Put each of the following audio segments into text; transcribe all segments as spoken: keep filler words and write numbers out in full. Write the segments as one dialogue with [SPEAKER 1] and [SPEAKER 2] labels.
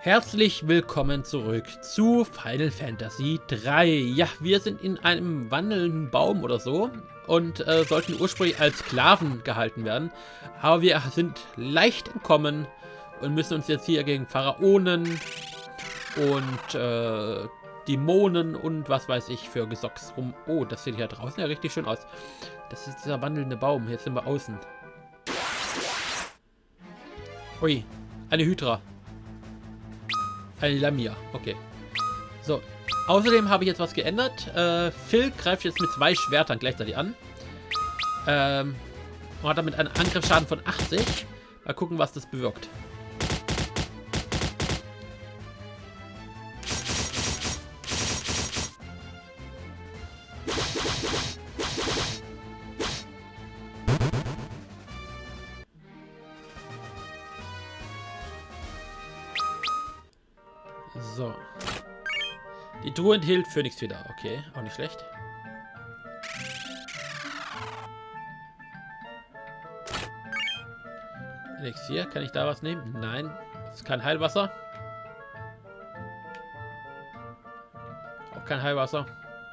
[SPEAKER 1] Herzlich willkommen zurück zu Final Fantasy drei. Ja, wir sind in einem wandelnden Baum oder so und äh, sollten ursprünglich als Sklaven gehalten werden. Aber wir sind leicht entkommen und müssen uns jetzt hier gegen Pharaonen und äh, Dämonen und was weiß ich für Gesocks rum. Oh, das sieht hier draußen ja richtig schön aus. Das ist dieser wandelnde Baum. Jetzt sind wir außen. Ui, eine Hydra. Eine Lamia, okay. So, außerdem habe ich jetzt was geändert. Äh, Phil greift jetzt mit zwei Schwertern gleichzeitig an. Ähm, und hat damit einen Angriffsschaden von achtzig. Mal gucken, was das bewirkt. So. Die Truhe enthielt Phönixfeder. Okay, auch nicht schlecht. Elixier, kann ich da was nehmen? Nein, das ist kein Heilwasser. Auch kein Heilwasser.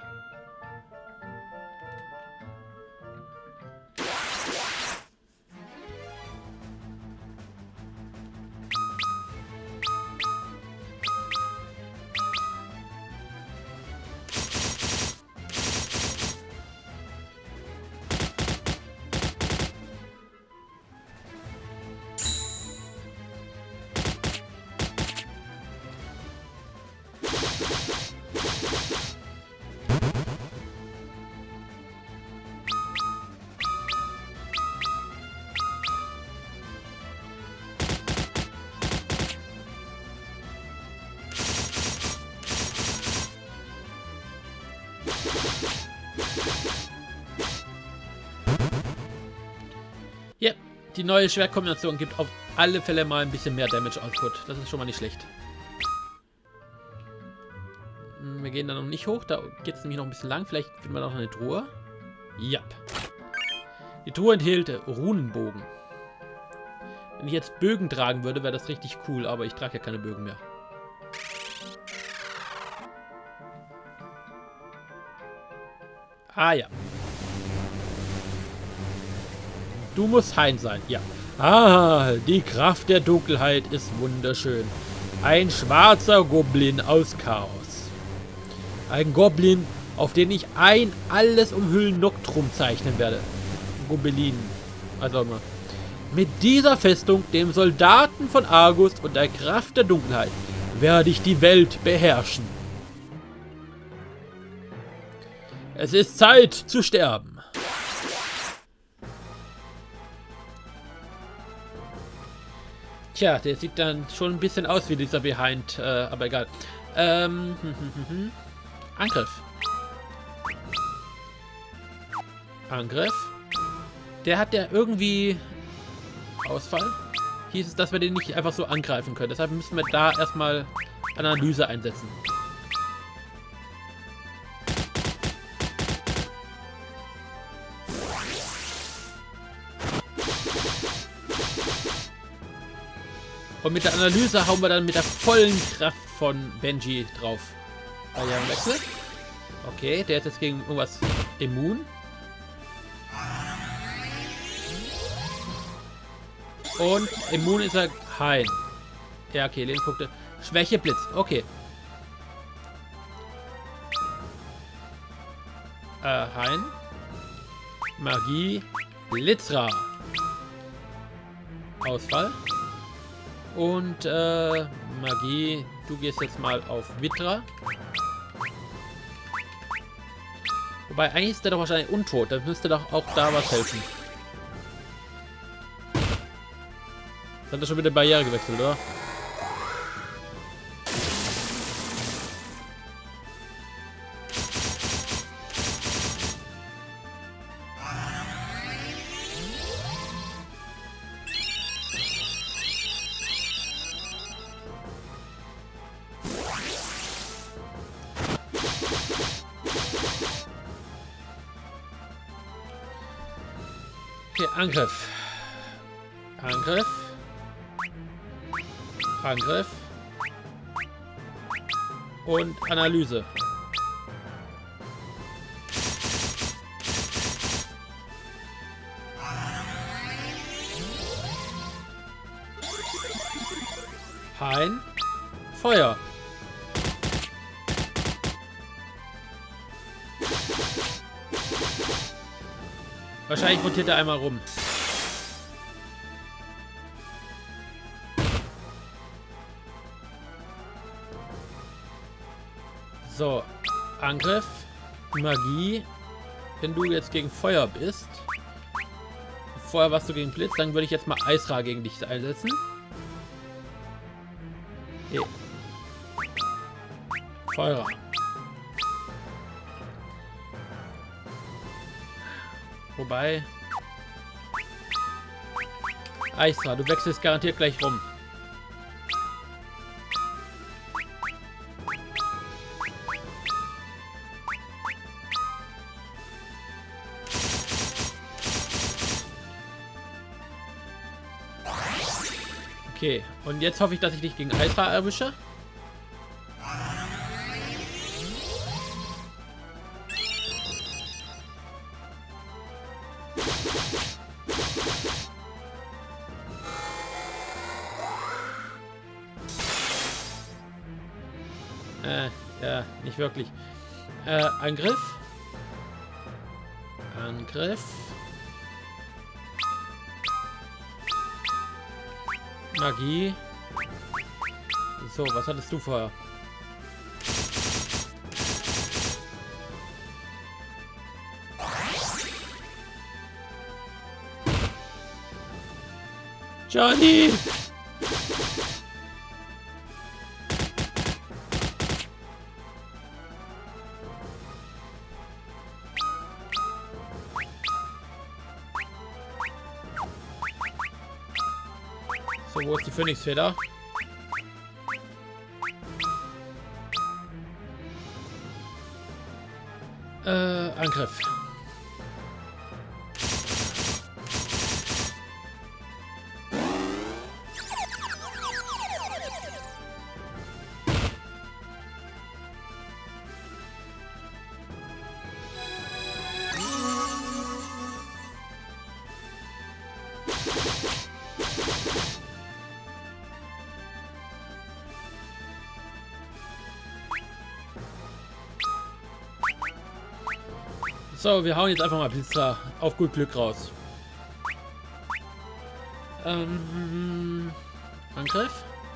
[SPEAKER 1] Ja, die neue Schwertkombination gibt auf alle Fälle mal ein bisschen mehr Damage Output. Das ist schon mal nicht schlecht. Wir gehen da noch nicht hoch, da geht es nämlich noch ein bisschen lang. Vielleicht finden wir noch eine Truhe. Ja. Die Truhe enthielt Runenbogen. Wenn ich jetzt Bögen tragen würde, wäre das richtig cool, aber ich trage ja keine Bögen mehr. Ah ja. Du musst Hein sein, ja. Ah, die Kraft der Dunkelheit ist wunderschön. Ein schwarzer Goblin aus Chaos. Ein Goblin, auf den ich ein alles umhüllen Noktrum zeichnen werde. Gobelin. Also immer. Mit dieser Festung, dem Soldaten von Argus und der Kraft der Dunkelheit, werde ich die Welt beherrschen. Es ist Zeit zu sterben. Tja, der sieht dann schon ein bisschen aus wie dieser Behind, äh, aber egal. Ähm, hm, hm, hm, hm. Angriff. Angriff. Der hat ja irgendwie Ausfall. Hieß es, dass wir den nicht einfach so angreifen können. Deshalb müssen wir da erstmal Analyse einsetzen. Und mit der Analyse hauen wir dann mit der vollen Kraft von Benji drauf. Wechsel. Okay, der ist jetzt gegen irgendwas immun. Und immun ist er Hein. Ja, okay, Lebenspunkte. Schwäche Blitz. Okay. Äh, Hein. Magie. Blitzra. Ausfall. Und äh, Magie, du gehst jetzt mal auf Vitra. Wobei, eigentlich ist der doch wahrscheinlich untot. Da müsste doch auch da was helfen. Jetzt hat er schon wieder Barriere gewechselt, oder? Okay, Angriff. Angriff. Angriff. Und Analyse. Hein. Feuer. Wahrscheinlich rotiert er einmal rum. So, Angriff, Magie. Wenn du jetzt gegen Feuer bist, vorher warst du gegen Blitz, dann würde ich jetzt mal Eisra gegen dich einsetzen. Okay. Feuer. Wobei... Eisra, du wechselst garantiert gleich rum. Okay, und jetzt hoffe ich, dass ich dich gegen Eisra erwische. Äh, ja, nicht wirklich. Äh, Angriff. Angriff. Magie. So, was hattest du vorher? Johnny! So, wo ist die Phönixfeder? Äh, Angriff. So, wir hauen jetzt einfach mal Blitzer auf gut Glück raus. Ähm, Angriff.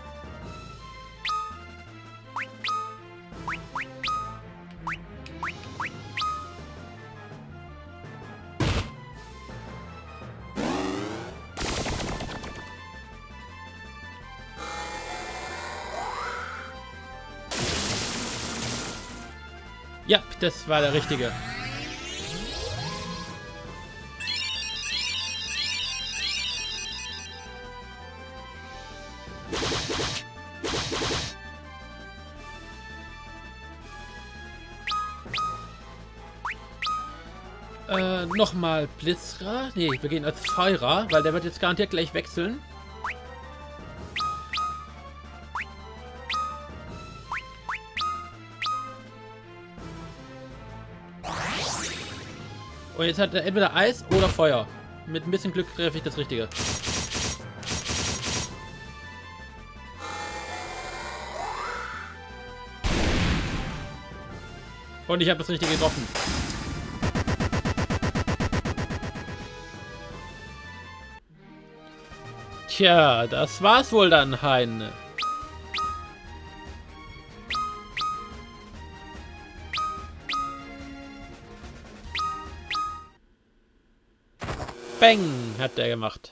[SPEAKER 1] Ja, das war der richtige. Äh, nochmal Blitzra. Ne, wir gehen als Feuerer, weil der wird jetzt garantiert gleich wechseln. Und jetzt hat er entweder Eis oder Feuer. Mit ein bisschen Glück treffe ich das Richtige. Und ich habe das Richtige getroffen. Tja, das war's wohl dann, Hein. Bang, hat der gemacht.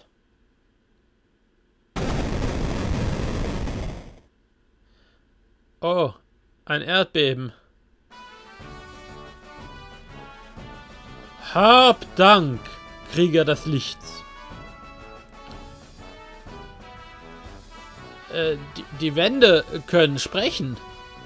[SPEAKER 1] Oh, ein Erdbeben. Hab Dank, Krieger des Lichts. Äh, die, die Wände können sprechen.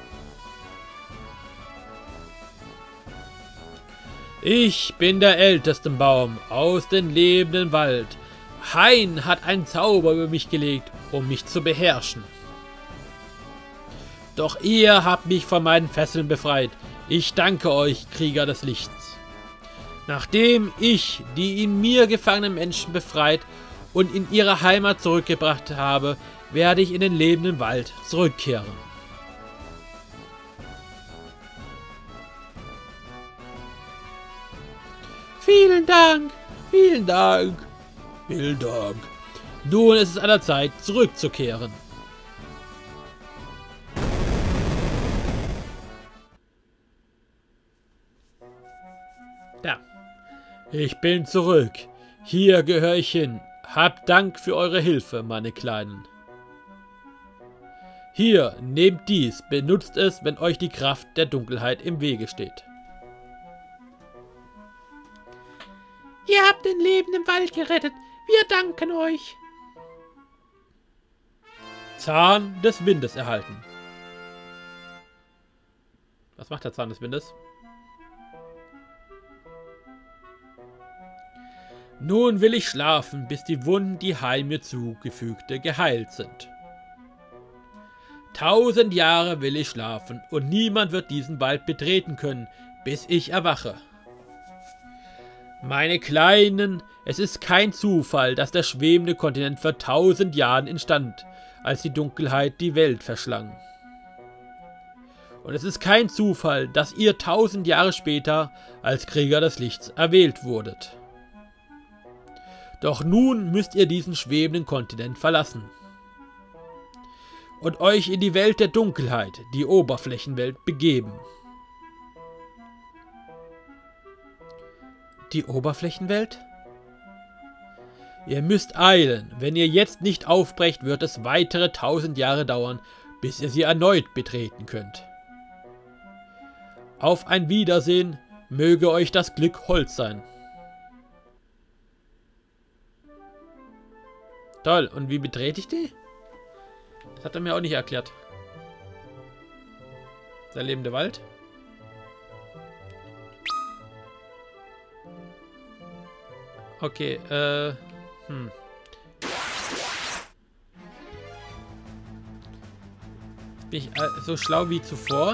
[SPEAKER 1] Ich bin der älteste Baum aus dem lebenden Wald. Hein hat einen Zauber über mich gelegt, um mich zu beherrschen. Doch ihr habt mich von meinen Fesseln befreit. Ich danke euch, Krieger des Lichts. Nachdem ich die in mir gefangenen Menschen befreit und in ihre Heimat zurückgebracht habe, werde ich in den lebenden Wald zurückkehren. Vielen Dank, vielen Dank, vielen Dank. Nun ist es an der Zeit, zurückzukehren. Da. Ich bin zurück. Hier gehöre ich hin. Habt Dank für eure Hilfe, meine Kleinen. Hier, nehmt dies. Benutzt es, wenn euch die Kraft der Dunkelheit im Wege steht. Ihr habt den Leben im Wald gerettet. Wir danken euch. Zahn des Windes erhalten. Was macht der Zahn des Windes? Nun will ich schlafen, bis die Wunden, die heil mir zugefügte, geheilt sind. Tausend Jahre will ich schlafen, und niemand wird diesen Wald betreten können, bis ich erwache. Meine Kleinen, es ist kein Zufall, dass der schwebende Kontinent vor tausend Jahren entstand, als die Dunkelheit die Welt verschlang. Und es ist kein Zufall, dass ihr tausend Jahre später als Krieger des Lichts erwählt wurdet. Doch nun müsst ihr diesen schwebenden Kontinent verlassen und euch in die Welt der Dunkelheit, die Oberflächenwelt, begeben. Die Oberflächenwelt? Ihr müsst eilen. Wenn ihr jetzt nicht aufbrecht, wird es weitere tausend Jahre dauern, bis ihr sie erneut betreten könnt. Auf ein Wiedersehen, möge euch das Glück hold sein. Toll, und wie betrete ich die? Das hat er mir auch nicht erklärt. Der lebende Wald. Okay, äh... Hm. Bin ich äh, so schlau wie zuvor?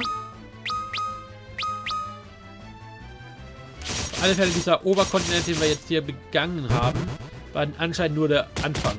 [SPEAKER 1] Auf alle Fälle, dieser Oberkontinent, den wir jetzt hier begangen haben, war anscheinend nur der Anfang.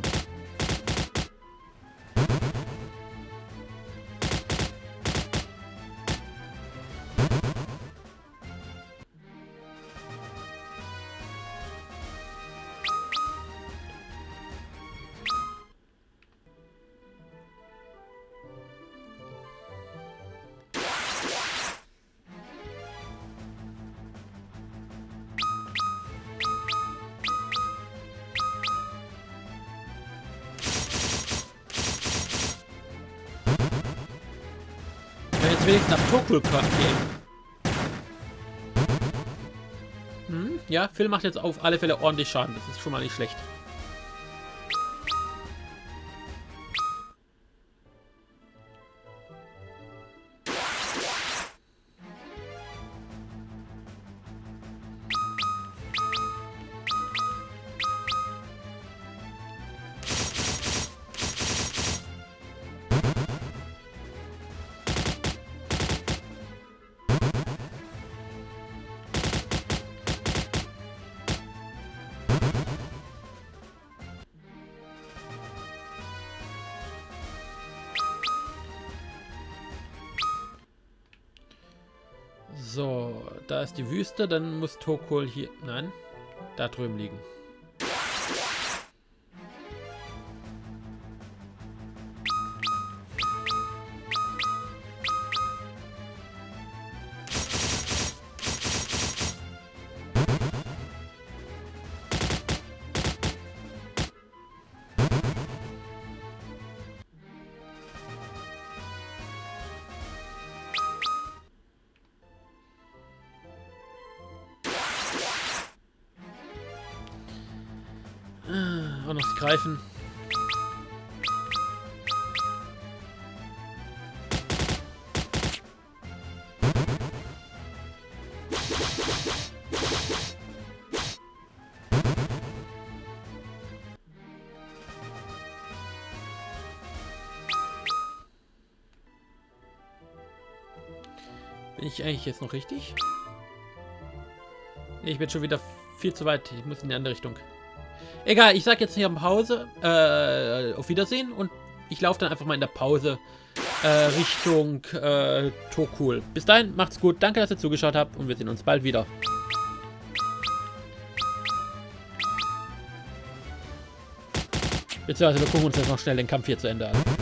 [SPEAKER 1] Wenigstens nach Tokul gehen. Hm, ja, Phil macht jetzt auf alle Fälle ordentlich Schaden. Das ist schon mal nicht schlecht. So, da ist die Wüste, dann muss Tokul hier... Nein, da drüben liegen. Auch noch greifen. Bin ich eigentlich jetzt noch richtig? Ich bin schon wieder viel zu weit. Ich muss in die andere Richtung. Egal, ich sag jetzt hier Pause. Äh, auf Wiedersehen. Und ich laufe dann einfach mal in der Pause äh, Richtung äh, Tokul. Bis dahin, macht's gut. Danke, dass ihr zugeschaut habt. Und wir sehen uns bald wieder. Beziehungsweise wir gucken uns jetzt noch schnell den Kampf hier zu Ende an.